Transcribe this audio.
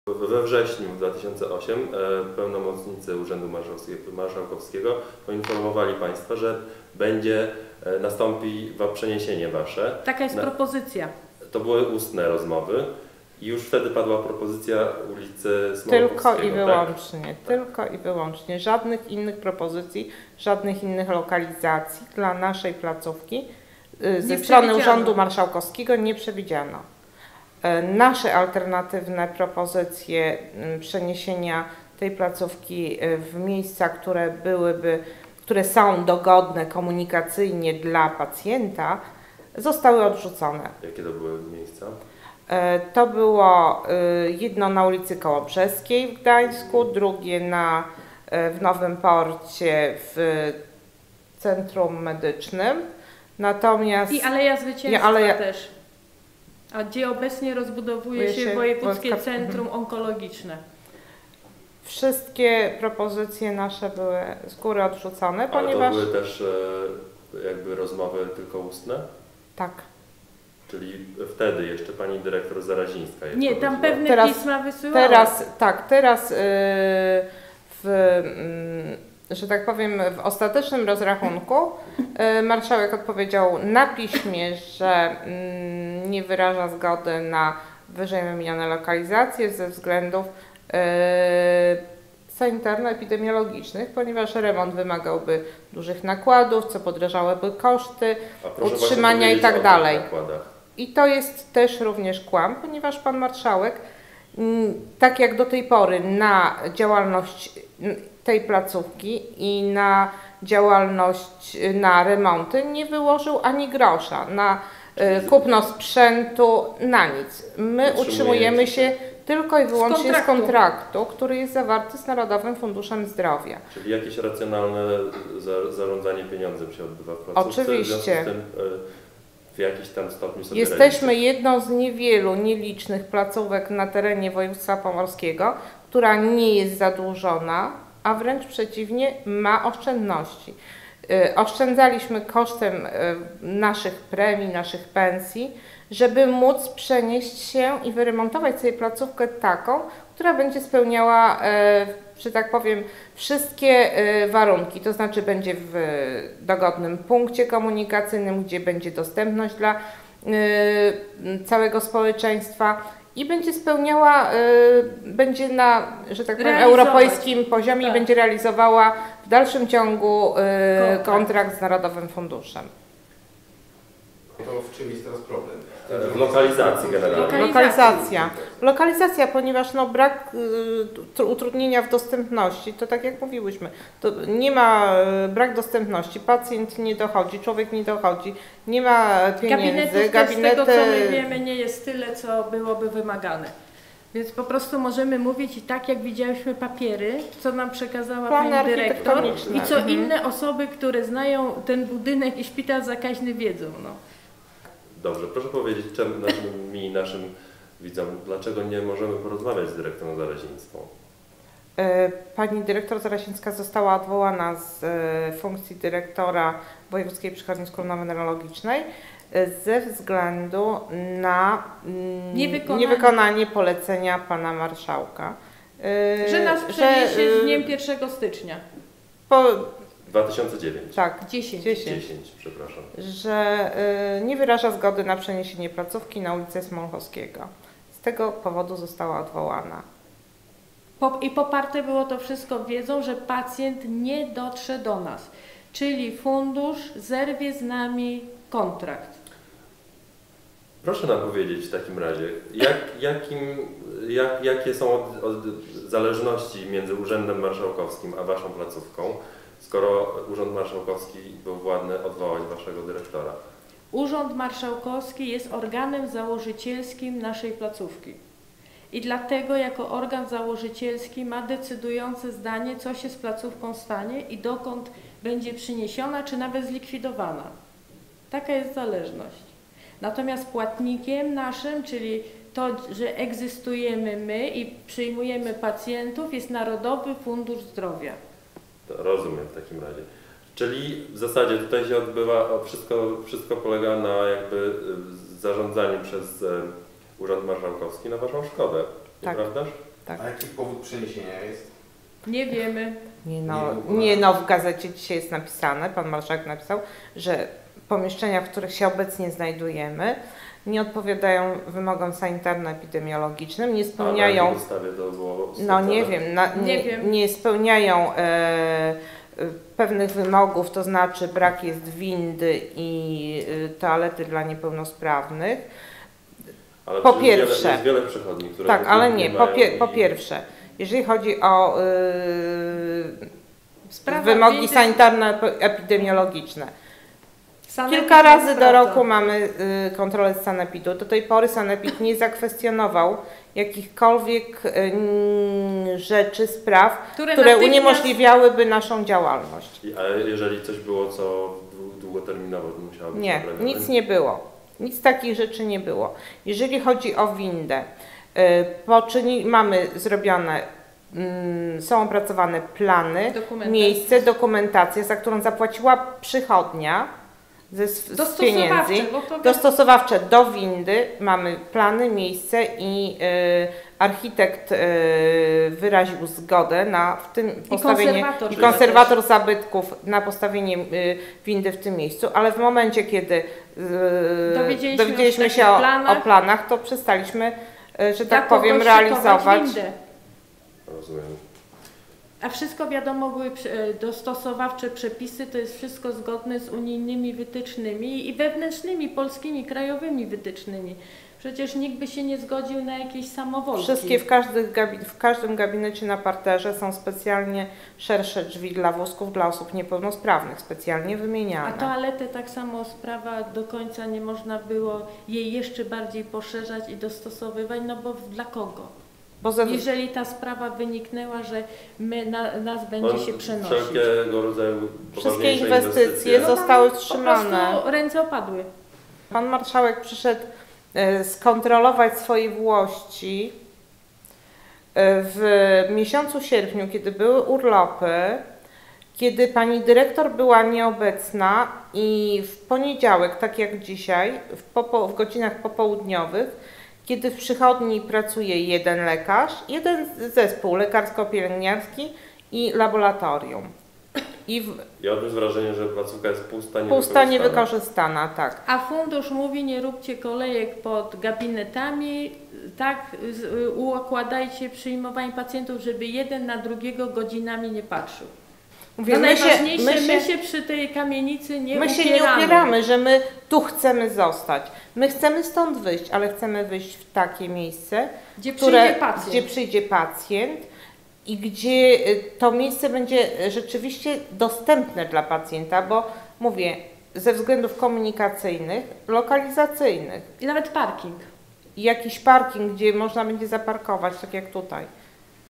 We wrześniu 2008 pełnomocnicy Urzędu Marszałkowskiego poinformowali Państwa, że nastąpi przeniesienie Wasze. Taka jest propozycja. To były ustne rozmowy i już wtedy padła propozycja ulicy Smolkowskiego. Tylko i wyłącznie, tak? Tylko i wyłącznie. Żadnych innych propozycji, żadnych innych lokalizacji dla naszej placówki ze strony Urzędu Marszałkowskiego nie przewidziano. Nasze alternatywne propozycje przeniesienia tej placówki w miejsca, które są dogodne komunikacyjnie dla pacjenta, zostały odrzucone. Jakie to były miejsca? To było jedno na ulicy Kołobrzeskiej w Gdańsku, drugie w Nowym Porcie w Centrum Medycznym. Natomiast i Aleja Zwycięstwa też. A gdzie obecnie rozbudowuje się Wojewódzkie Centrum Onkologiczne. Wszystkie propozycje nasze były z góry odrzucone, ponieważ... Ale to były też jakby rozmowy tylko ustne? Tak. Czyli wtedy jeszcze pani dyrektor Zarazińska je nie, tam pewne pisma wysyłała. Teraz że tak powiem, w ostatecznym rozrachunku marszałek odpowiedział na piśmie, że nie wyraża zgody na wyżej wymienione lokalizacje ze względów sanitarno-epidemiologicznych, ponieważ remont wymagałby dużych nakładów, co podrażałyby koszty utrzymania i tak dalej. I to jest też również kłam, ponieważ pan marszałek, tak jak do tej pory, na działalność tej placówki i na działalność, na remonty nie wyłożył ani grosza, na kupno sprzętu, na nic. My utrzymujemy się tylko i wyłącznie z kontraktu, który jest zawarty z Narodowym Funduszem Zdrowia. Czyli jakieś racjonalne zarządzanie pieniądzem się odbywa w placówce? Oczywiście. W jakiś tam stopniu sobie jesteśmy jedną z niewielu, nielicznych placówek na terenie województwa pomorskiego, która nie jest zadłużona, a wręcz przeciwnie, ma oszczędności. Oszczędzaliśmy kosztem naszych premii, naszych pensji, żeby móc przenieść się i wyremontować sobie placówkę taką, która będzie spełniała, że tak powiem, wszystkie warunki. To znaczy będzie w dogodnym punkcie komunikacyjnym, gdzie będzie dostępność dla całego społeczeństwa i będzie spełniała, będzie na, że tak powiem, europejskim poziomie i będzie realizowała w dalszym ciągu kontrakt z Narodowym Funduszem. To w czym jest teraz problem? W lokalizacji generalnie. Lokalizacja, ponieważ brak utrudnienia w dostępności, to tak jak mówiłyśmy, to nie ma brak dostępności, pacjent nie dochodzi, człowiek nie dochodzi, nie ma pieniędzy. Gabinety, z tego co my wiemy, nie jest tyle, co byłoby wymagane. Więc po prostu możemy mówić i tak jak widziałyśmy papiery, co nam przekazała pani dyrektor i co inne osoby, które znają ten budynek i szpital zakaźny wiedzą. Dobrze, proszę powiedzieć naszym widzom, dlaczego nie możemy porozmawiać z dyrektorą Zarazińską? Pani dyrektor Zarazińska została odwołana z funkcji dyrektora Wojewódzkiej Przychodni Szkolno-Wenerologicznej ze względu na niewykonanie polecenia pana marszałka. Że nas przeniesie z dniem 1 stycznia. 2009. Tak, 10, przepraszam. Że nie wyraża zgody na przeniesienie placówki na ulicę Smolkowskiego. Z tego powodu została odwołana. I poparte było to wszystko wiedzą, że pacjent nie dotrze do nas. Czyli fundusz zerwie z nami kontrakt. Proszę nam powiedzieć w takim razie, jakie są zależności między Urzędem Marszałkowskim a Waszą placówką, skoro Urząd Marszałkowski był władny odwołać Waszego dyrektora? Urząd Marszałkowski jest organem założycielskim naszej placówki. I dlatego jako organ założycielski ma decydujące zdanie, co się z placówką stanie i dokąd będzie przyniesiona, czy nawet zlikwidowana. Taka jest zależność. Natomiast płatnikiem naszym, czyli to, że egzystujemy my i przyjmujemy pacjentów, jest Narodowy Fundusz Zdrowia. To rozumiem w takim razie. Czyli w zasadzie tutaj się odbywa, wszystko polega na jakby zarządzaniu przez Urząd Marszałkowski na Waszą szkodę, tak. Nieprawdaż? Tak. A jaki powód przeniesienia jest? Nie wiemy. Nie no, w gazecie dzisiaj jest napisane, pan marszałek napisał, że pomieszczenia, w których się obecnie znajdujemy, nie odpowiadają wymogom sanitarno-epidemiologicznym, nie spełniają. A na jakiej podstawie to było No nie wiem, nie spełniają pewnych wymogów, to znaczy brak jest windy i toalety dla niepełnosprawnych. Ale po pierwsze, jest wiele przychodni, które tak, ale nie, po i... pierwsze, jeżeli chodzi o Sprawa wymogi windy- sanitarno-epidemiologiczne, Sanepid kilka nie razy do sprawdza. roku mamy kontrolę z sanepidu. Do tej pory sanepid nie zakwestionował jakichkolwiek rzeczy, spraw, które natychmiast- uniemożliwiałyby naszą działalność. A jeżeli coś było, co długoterminowo to musiało być Nie, naprawione? nic nie było. Nic takich rzeczy nie było. Jeżeli chodzi o windę, mamy zrobione, są opracowane plany, Dokumentacja. miejsce, dokumentacja, za którą zapłaciła przychodnia z pieniędzy. Bo to Dostosowawcze do windy mamy plany, miejsce i architekt wyraził zgodę na w tym postawienie konserwator, i żeby konserwator zabytków na postawienie windy w tym miejscu, ale w momencie, kiedy dowiedzieliśmy się o planach, to przestaliśmy, że tak powiem, realizować. Windę. Rozumiem. A wszystko wiadomo, były dostosowawcze przepisy, to jest wszystko zgodne z unijnymi wytycznymi i wewnętrznymi, polskimi, krajowymi wytycznymi. Przecież nikt by się nie zgodził na jakieś samowolki. Wszystkie w każdym gabinecie na parterze są specjalnie szersze drzwi dla wózków dla osób niepełnosprawnych, specjalnie wymieniane. A toaletę tak samo sprawa do końca nie można było jej jeszcze bardziej poszerzać i dostosowywać, no bo dla kogo? Jeżeli ta sprawa wyniknęła, że nas będzie się przenosić. Wszelkiego rodzaju wszystkie inwestycje zostały wstrzymane. Po prostu ręce opadły. Pan marszałek przyszedł skontrolować swoje włości w miesiącu sierpniu, kiedy były urlopy, kiedy pani dyrektor była nieobecna i w poniedziałek, tak jak dzisiaj, w godzinach popołudniowych, kiedy w przychodni pracuje jeden lekarz, jeden zespół lekarsko-pielęgniarski i laboratorium. Ja odniósł wrażenie, że placówka jest pusta, niewykorzystana, tak. A fundusz mówi, nie róbcie kolejek pod gabinetami, tak układajcie przyjmowanie pacjentów, żeby jeden na drugiego godzinami nie patrzył. Mówię, my się przy tej kamienicy nie upieramy. My się nie upieramy, że my tu chcemy zostać. My chcemy stąd wyjść, ale chcemy wyjść w takie miejsce, gdzie przyjdzie pacjent i gdzie to miejsce będzie rzeczywiście dostępne dla pacjenta, bo mówię, ze względów komunikacyjnych, lokalizacyjnych. I nawet parking. I jakiś parking, gdzie można będzie zaparkować, tak jak tutaj.